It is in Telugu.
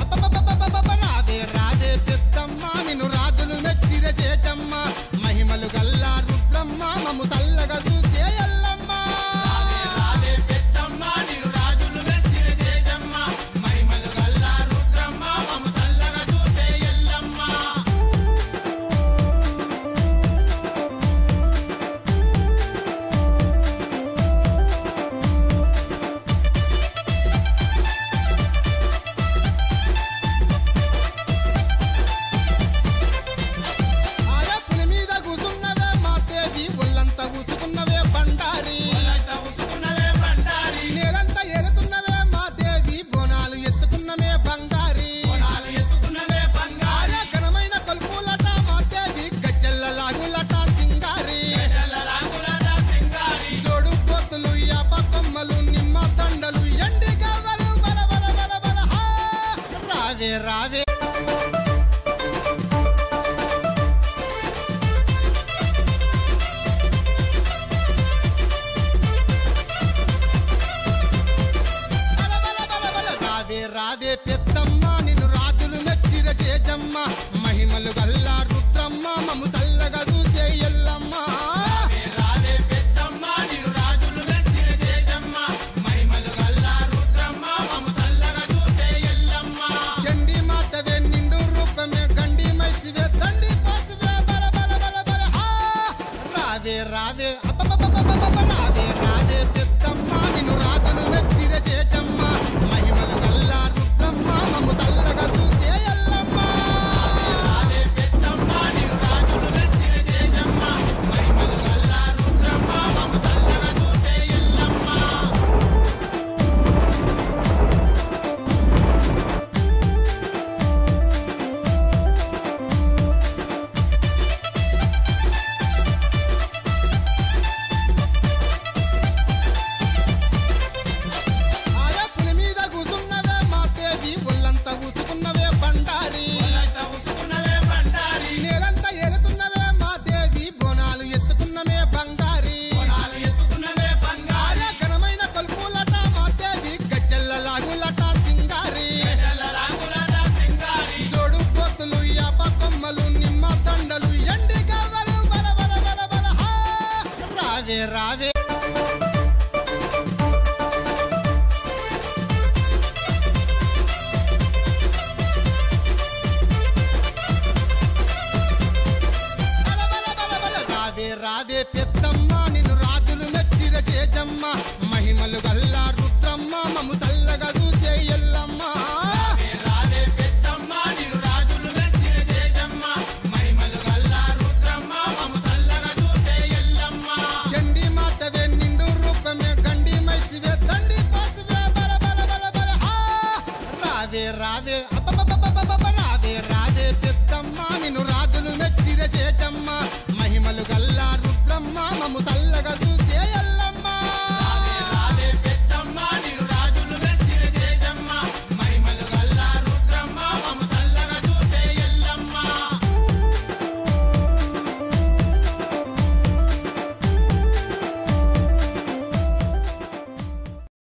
రావే రావే పెద్దమ్మ నిన్ను రాజులు మెచ్చిర చేచమ్మ మహిమలు గల్లా రుద్రమ్మ మమ్ము తల్లగా చూసే ఎల్లమ్మ రావే పెద్దమ్మ నిన్ను రాజులు మెచ్చిర చేచమ్మ మహిమలు గల్లా రుద్రమ్మ మమ్ము తల్లగా చూసే ఎల్లమ్మ రావే రావే పెద్దమ్మ నిన్ను రాజులు మెచ్చిర చేజమ్మ మహిమలు గల్లా రుద్రమ్మ మమ్ము తల్లగా చూసే ఎల్లమ్మ రావే పెద్దమ్మ నిన్ను రాజులు మెచ్చిర చేజమ్మ మహిమలు గల్లా రుద్రమ్మ మమ్ము తల్లగా చూసే ఎల్లమ్మ చండి మాతవే నిండు రూపమే గండి మైసివే దండి పోసివే బల బల బల బల రావే రావే రావే రావే పెద్దమ్మ నిన్ను రాజులు మెచ్చిర చేజమ్మ మహిమలు గల్లా రుద్రమ్మ మమ్ము తల్లగా చూసే ఎల్లమ్మ రావే పెద్దమ్మ నిన్ను రాజులు మెచ్చిర చేజమ్మ మహిమలు గల్లా రుద్రమ్మ మమ్ము తల్లగా చూసే ఎల్లమ్మ రావే రావే పెద్దమ్మ నిన్ను రాజులు మెచ్చిర చేజమ్మ మహిమలు గల్లా రుద్రమ్మ మమ్ము తల్లగా చూసే ఎల్లమ్మ రావే పెద్దమ్మ నిన్ను రాజులు మెచ్చిర చేజమ్మ మహిమలు గల్లా రుద్రమ్మ మమ్ము తల్లగా చూసే ఎల్లమ్మ చండి మాతవే నిండు రూపమే గండి మైసివే దండి పోసివే బల బల బల బల రావే రావే రావే రావే పెద్దమ్మ నిన్ను రాజులు మెచ్చిర చేజమ్మ మహిమలు గల్లా రుద్రమ్మ మమ్ము తల్లగా